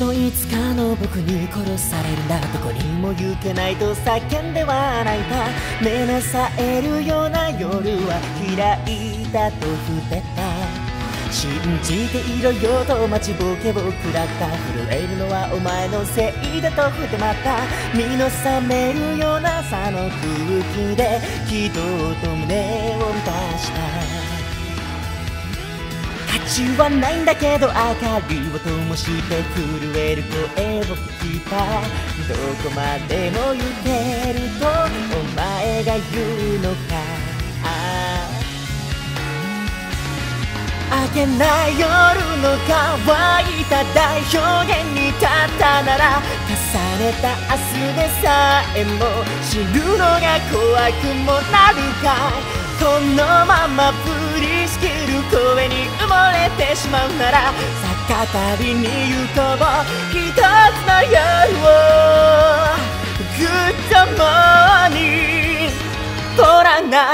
といつかの僕に殺されるんだ、どこにも行けないと叫んでは泣いた。目の冴えるような夜は開いたと伏ってた。信じていろよと待ちぼけを食らった。震えるのはお前のせいだと振ってまった。身の覚めるようなさの空気で気道と胸を満たした。価値はないんだけど明かりを灯して震える声を聞いた。どこまでも行けるとお前が言うのか。明けない夜の乾いた大表現に立ったなら、重ねた明日でさえも死ぬのが怖くもなるかい。このまま降りしきる声に埋もれてしまうなら、再びに行こう一つの夜をぐっともに取らない。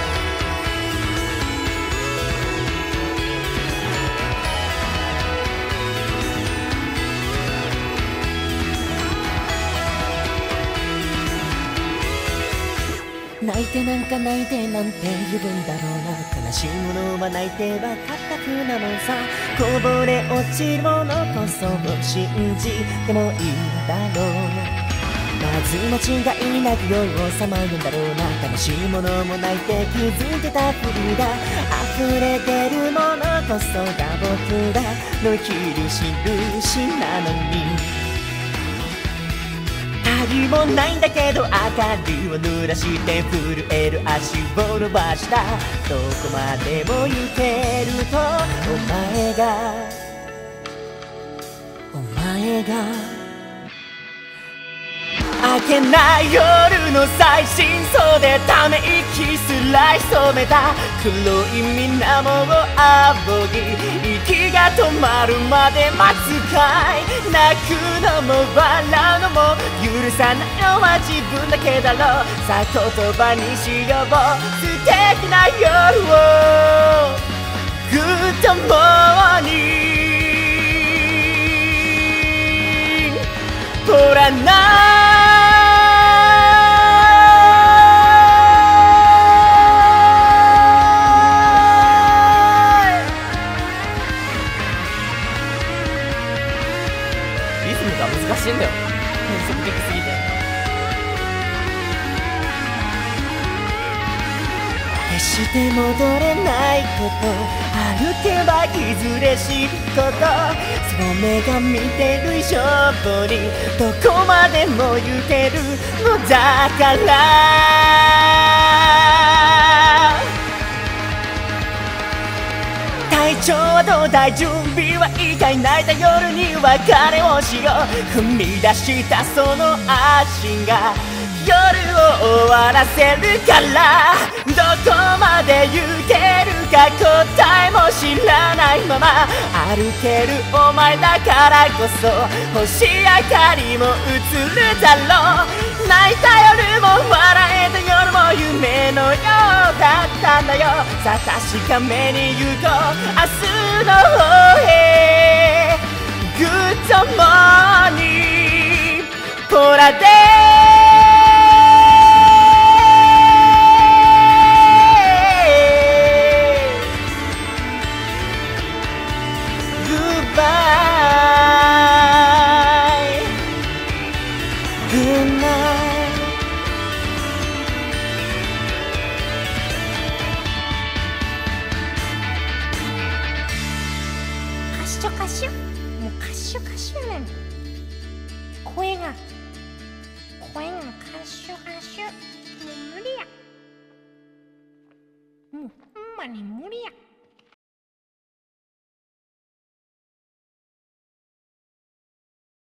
泣いてなんか泣いてなんて言うんだろうな。悲しいものは泣いて分かったふうなのさ。こぼれ落ちるものこそを信じてもいいんだろう。まず間違いなく夜をさまようんだろうな。悲しいものも泣いて気づいてたふりだ。溢れてるものこそが僕らの生きる印なのに。鍵もないんだけど明かりを濡らして震える足を伸ばした。どこまでも行けるとお前が明けない夜の最深層でため息すら潜めた。黒い水面を仰ぎ息が止まるまで待つかい。泣くのも笑うのも許さないのは自分だけだろう。さあ言葉にしよう素敵な夜をぐっともに取らない。リズムが難しいんだよ、変則的すぎて。決して戻れないこと、歩けばいずれ知ること。その目が見てる以上にどこまでも行けるのだから。体調はどうだい、準備はいいかい。泣いた夜に別れをしよう。踏み出したその足が夜を終わらせるから。どこまで行けるか答えも知らないまま歩けるお前だからこそ星明かりも映るだろう。泣いた夜も笑えた夜も夢のようだったんだよ。さあ確かめに行こう明日の方へ。グッドモーニングポラデカシュもうカシュカシュなの。声がカシュカシュ。もう無理や、もうほんまに無理や。